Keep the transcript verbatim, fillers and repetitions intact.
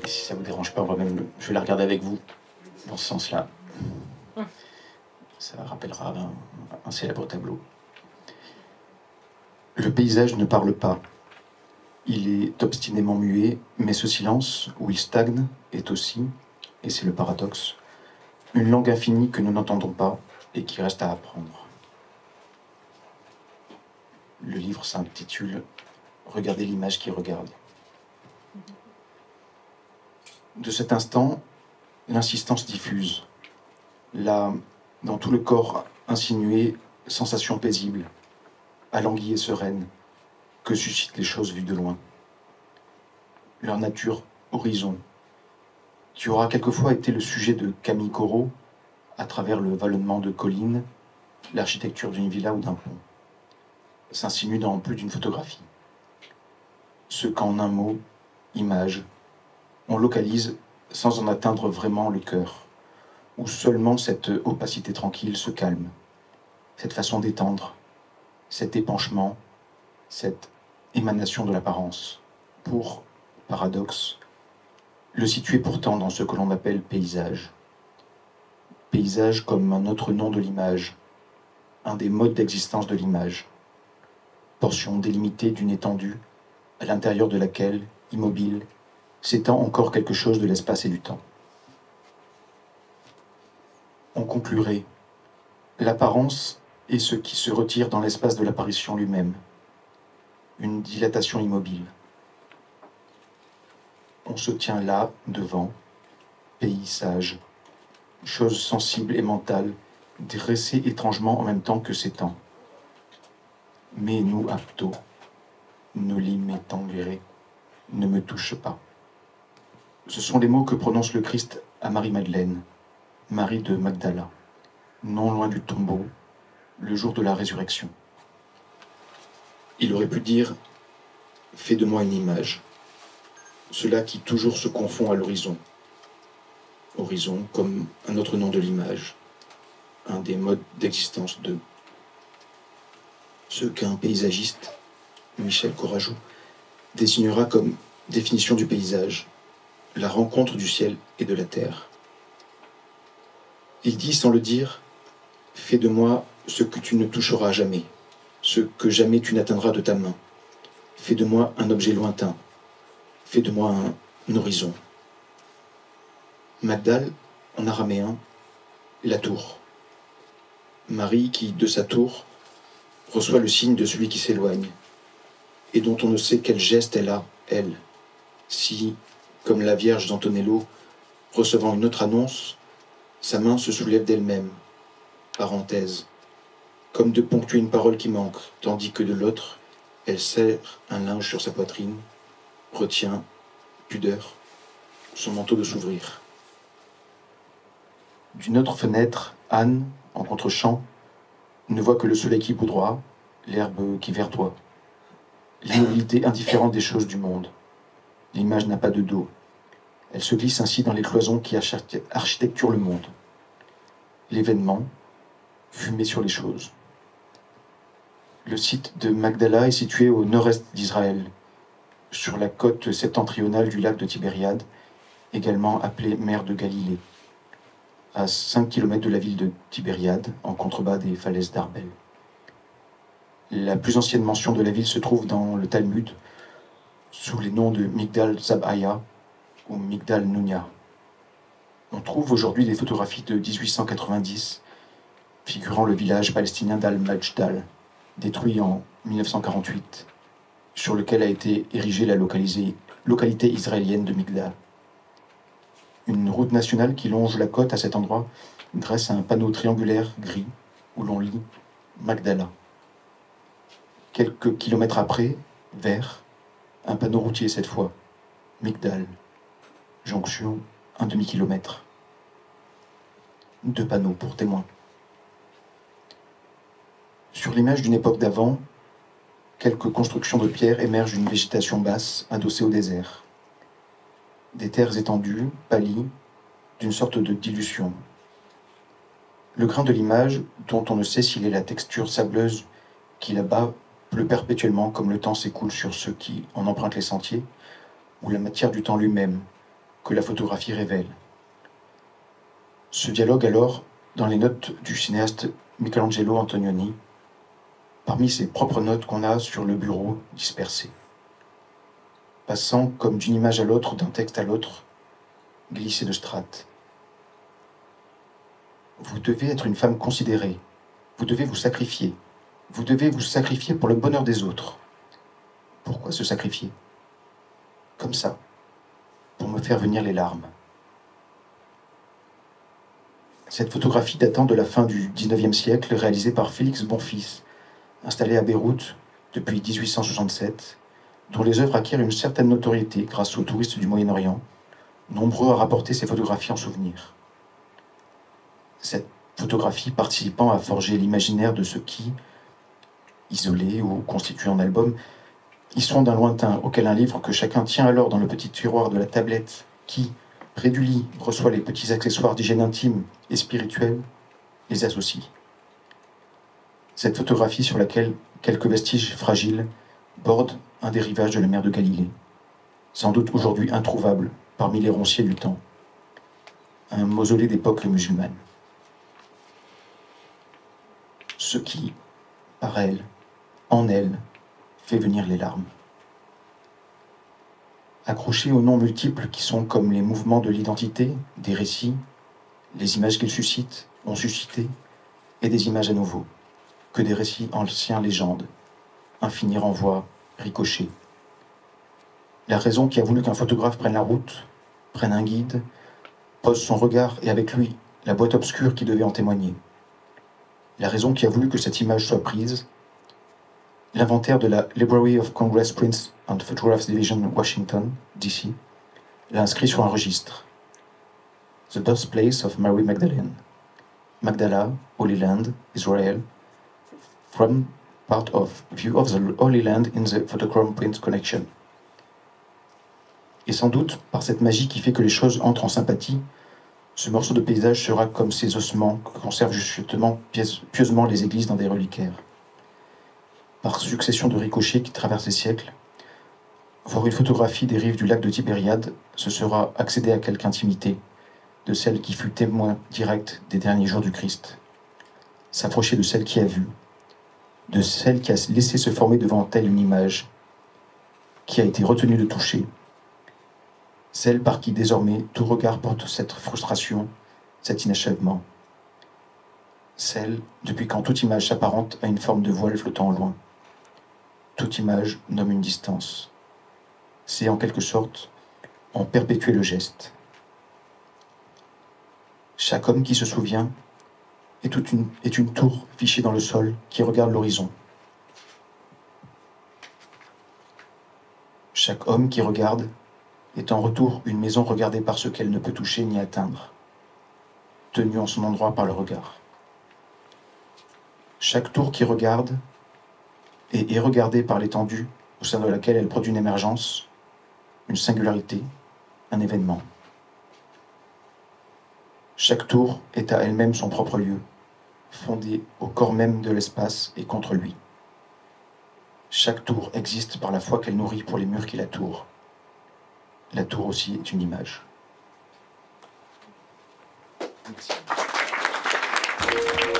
Et si ça vous dérange pas, on va même, je vais la regarder avec vous, dans ce sens-là. Ça rappellera un, un célèbre tableau. Le paysage ne parle pas. Il est obstinément muet, mais ce silence, où il stagne, est aussi, et c'est le paradoxe, une langue infinie que nous n'entendons pas et qui reste à apprendre. Le livre s'intitule « Regardez l'image qui regarde ». De cet instant, l'insistance diffuse. Là, dans tout le corps insinué, sensation paisible, alanguie et sereine, que suscitent les choses vues de loin. Leur nature, horizon, qui aura quelquefois été le sujet de Camille Corot, à travers le vallonnement de collines, l'architecture d'une villa ou d'un pont, s'insinue dans plus d'une photographie. Ce qu'en un mot, image, on localise sans en atteindre vraiment le cœur, où seulement cette opacité tranquille se calme, cette façon d'étendre, cet épanchement, cette émanation de l'apparence, pour, paradoxe, le situer pourtant dans ce que l'on appelle paysage. Paysage comme un autre nom de l'image, un des modes d'existence de l'image, portion délimitée d'une étendue à l'intérieur de laquelle, immobile, s'étend encore quelque chose de l'espace et du temps. On conclurait, l'apparence est ce qui se retire dans l'espace de l'apparition lui-même, une dilatation immobile. On se tient là, devant, pays sage, chose sensible et mentale, dressée étrangement en même temps que s'étend. Mais nous, apto, ne l'y m'étanguerai, ne me touche pas. Ce sont les mots que prononce le Christ à Marie-Madeleine, Marie de Magdala, non loin du tombeau, le jour de la résurrection. Il aurait pu dire « Fais de moi une image », cela qui toujours se confond à l'horizon. Horizon comme un autre nom de l'image, un des modes d'existence de ce qu'un paysagiste, Michel Courajou, désignera comme définition du paysage, la rencontre du ciel et de la terre. Il dit sans le dire, fais de moi ce que tu ne toucheras jamais, ce que jamais tu n'atteindras de ta main. Fais de moi un objet lointain, fais de moi un, un horizon. Magdal, en araméen, la tour. Marie qui, de sa tour, reçoit le signe de celui qui s'éloigne, et dont on ne sait quel geste elle a, elle, si, comme la Vierge d'Antonello, recevant une autre annonce, sa main se soulève d'elle-même, parenthèse, comme de ponctuer une parole qui manque, tandis que de l'autre, elle serre un linge sur sa poitrine, retient, pudeur, son manteau de s'ouvrir. D'une autre fenêtre, Anne, en contre-champ, ne voit que le soleil qui boudoie, l'herbe qui verdoie, l'immobilité indifférente des choses du monde. L'image n'a pas de dos. Elle se glisse ainsi dans les cloisons qui architecturent le monde. L'événement, fumé sur les choses. Le site de Magdala est situé au nord-est d'Israël, sur la côte septentrionale du lac de Tibériade, également appelée mer de Galilée, à cinq kilomètres de la ville de Tibériade, en contrebas des falaises d'Arbel. La plus ancienne mention de la ville se trouve dans le Talmud, sous les noms de Migdal Zabhaya ou Migdal Nunya. On trouve aujourd'hui des photographies de dix-huit cent quatre-vingt-dix figurant le village palestinien d'Al-Majdal, détruit en mille neuf cent quarante-huit, sur lequel a été érigée la localité israélienne de Migdal. Une route nationale qui longe la côte à cet endroit dresse un panneau triangulaire gris où l'on lit Magdala. Quelques kilomètres après, vert, un panneau routier cette fois, Migdal, jonction un demi-kilomètre. Deux panneaux pour témoins. Sur l'image d'une époque d'avant, quelques constructions de pierre émergent d'une végétation basse adossée au désert. Des terres étendues, pâlies, d'une sorte de dilution. Le grain de l'image, dont on ne sait s'il est la texture sableuse qui là-bas pleut perpétuellement comme le temps s'écoule sur ceux qui en empruntent les sentiers, ou la matière du temps lui-même, que la photographie révèle. Ce dialogue alors, dans les notes du cinéaste Michelangelo Antonioni, parmi ses propres notes qu'on a sur le bureau dispersées, passant comme d'une image à l'autre, d'un texte à l'autre, glissé de strates. Vous devez être une femme considérée, vous devez vous sacrifier, vous devez vous sacrifier pour le bonheur des autres. Pourquoi se sacrifier? Comme ça, pour me faire venir les larmes. Cette photographie datant de la fin du dix-neuvième siècle, réalisée par Félix Bonfils, installé à Beyrouth depuis dix-huit cent soixante-sept, dont les œuvres acquièrent une certaine notoriété grâce aux touristes du Moyen-Orient, nombreux à rapporter ces photographies en souvenir. Cette photographie participant à forger l'imaginaire de ceux qui, isolés ou constitués en album, y sont d'un lointain, auquel un livre que chacun tient alors dans le petit tiroir de la tablette, qui, près du lit, reçoit les petits accessoires d'hygiène intime et spirituelle, les associe. Cette photographie sur laquelle quelques vestiges fragiles bordent un des rivages de la mer de Galilée, sans doute aujourd'hui introuvable parmi les ronciers du temps, un mausolée d'époque musulmane. Ce qui, par elle, en elle, fait venir les larmes. Accrochés aux noms multiples qui sont comme les mouvements de l'identité, des récits, les images qu'ils suscitent, ont suscité, et des images à nouveau, que des récits anciens légendes, infini renvoi, ricochet. La raison qui a voulu qu'un photographe prenne la route, prenne un guide, pose son regard et avec lui la boîte obscure qui devait en témoigner. La raison qui a voulu que cette image soit prise, l'inventaire de la Library of Congress Prints and Photographs Division Washington, D C, l'a inscrit sur un registre. The Birthplace of Mary Magdalene, Magdala, Holy Land, Israel, from part of View of the Holy Land in the Photochrome Print Collection. Et sans doute, par cette magie qui fait que les choses entrent en sympathie, ce morceau de paysage sera comme ces ossements que conservent justement pieusement les églises dans des reliquaires. Par succession de ricochets qui traversent les siècles, voir une photographie des rives du lac de Tibériade, ce sera accéder à quelque intimité de celle qui fut témoin direct des derniers jours du Christ, s'approcher de celle qui a vu, de celle qui a laissé se former devant elle une image, qui a été retenue de toucher, celle par qui désormais tout regard porte cette frustration, cet inachèvement, celle depuis quand toute image s'apparente à une forme de voile flottant au loin. Toute image nomme une distance. C'est en quelque sorte en perpétuer le geste. Chaque homme qui se souvient est, toute une, est une tour fichée dans le sol qui regarde l'horizon. Chaque homme qui regarde est en retour une maison regardée par ce qu'elle ne peut toucher ni atteindre, tenue en son endroit par le regard. Chaque tour qui regarde et est regardée par l'étendue au sein de laquelle elle produit une émergence, une singularité, un événement. Chaque tour est à elle-même son propre lieu, fondé au corps même de l'espace et contre lui. Chaque tour existe par la foi qu'elle nourrit pour les murs qui la tourent. La tour aussi est une image. Merci.